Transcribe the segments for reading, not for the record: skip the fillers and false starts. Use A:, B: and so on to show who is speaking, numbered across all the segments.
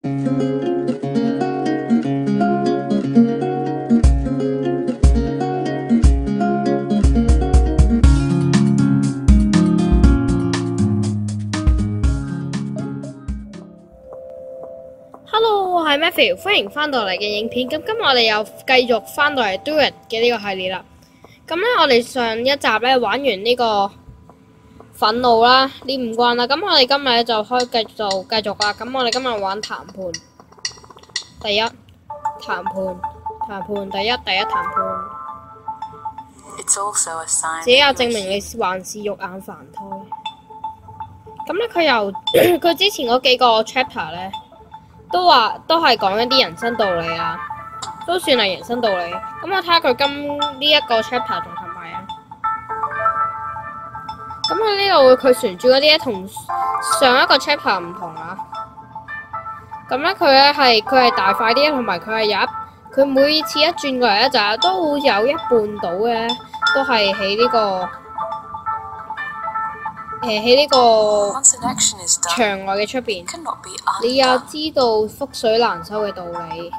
A: Hello，我係 Matthew，歡迎翻到嚟嘅影片。咁今日我哋又繼續翻到嚟 Do It 嘅呢個系列啦。咁咧，我哋上一集咧玩完呢個憤怒啦，呢5關啦。咁我哋今日咧就繼續啦。咁我哋今日玩談判，第一談判，第一談判。自己有證明你還是肉眼凡胎。咁咧，佢之前嗰幾個 chapter 咧。都係講一啲人生道理啊，都算係人生道理。咁我睇下佢今呢一個 chapter 仲係咪啊？咁佢呢度佢旋轉嗰啲咧同上一個 chapter 唔同啊。咁咧佢係大快啲，同埋佢每次一轉過嚟咧就都會有一半到嘅，都係喺呢個。喺呢個牆外嘅出邊，你又知道覆水難收嘅道理。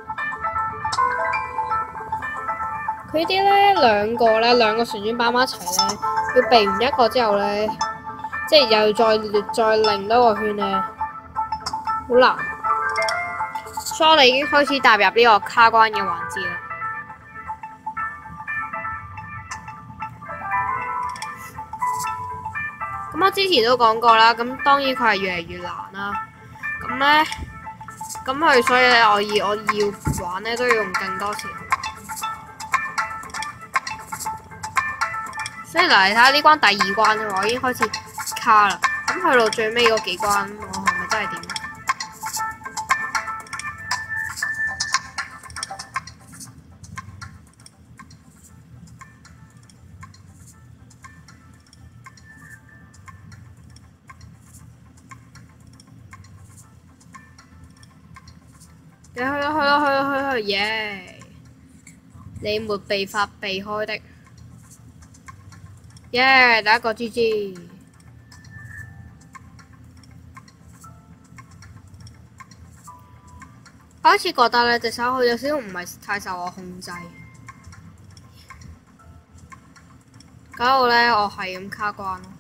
A: 佢啲咧兩個旋轉板埋一齊咧，要避完一個之後咧，即係又再擰多個圈咧，好難。所以我哋已經開始踏入呢個卡關嘅環節啦。咁我之前都講過啦，咁當然佢係越嚟越難啦。咁佢所以咧，我要玩咧都要用更多錢。所以嗱，你睇下呢關第2關啫嘛，我已經開始卡啦。咁去到最尾嗰幾關，我係咪真係點？你去耶！你沒被法避開的，耶！第一個 GG。我開始覺得咧隻手好有少少唔係太受我控制，搞到咧我係咁卡關咯。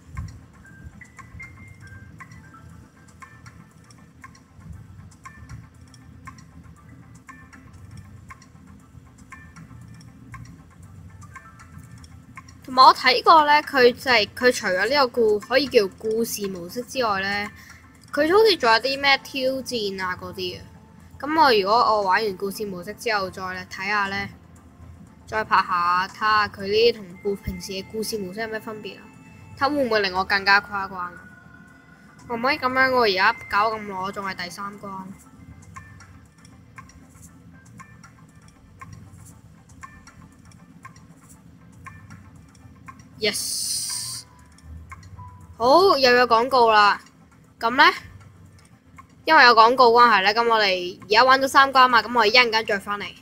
A: 同埋我睇過咧，佢除咗呢個可以叫故事模式之外咧，佢好似仲有啲咩挑戰啊嗰啲啊。咁如果我玩完故事模式之後再睇下咧，再拍下睇下佢呢啲同平時嘅故事模式有咩分別啊？睇會唔會令我更加跨關啊？可唔可以咁樣？我而家搞咁耐，我仲係第3關。Yes， 好，又有廣告啦。咁呢，因為有廣告關係呢，咁我哋而家玩咗3關嘛，咁我哋一陣間再返嚟。